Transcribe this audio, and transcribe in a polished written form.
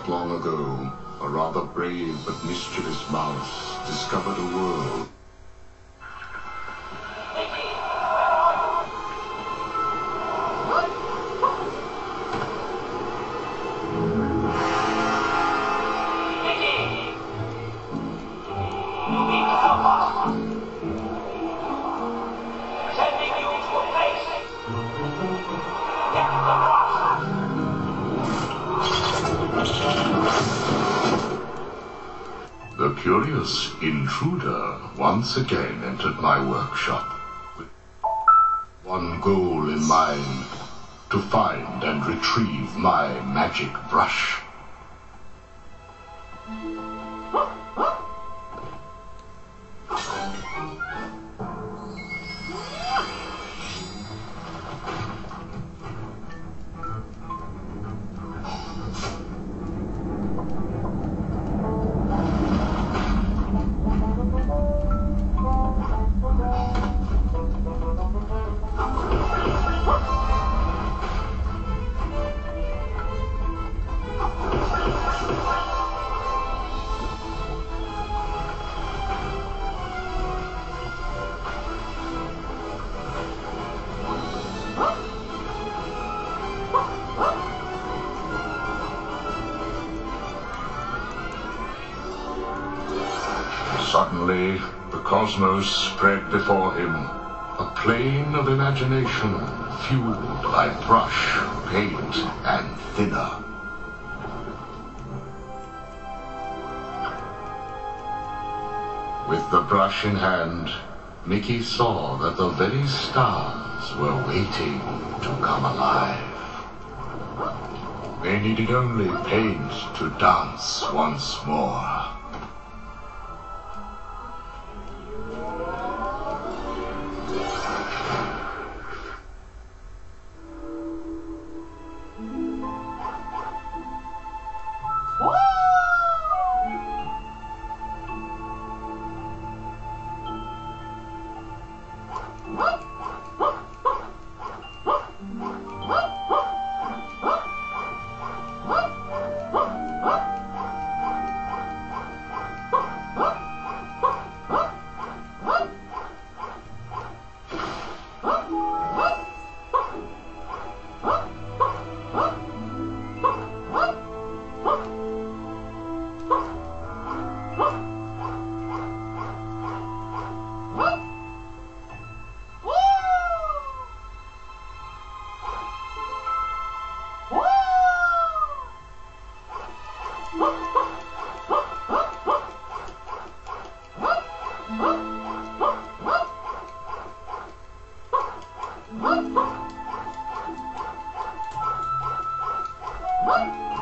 Not long ago, a rather brave but mischievous mouse discovered a world. The curious intruder once again entered my workshop with one goal in mind: to find and retrieve my magic brush. Suddenly, the cosmos spread before him, a plane of imagination fueled by brush, paint, and thinner. With the brush in hand, Mickey saw that the very stars were waiting to come alive. They needed only paint to dance once more. What?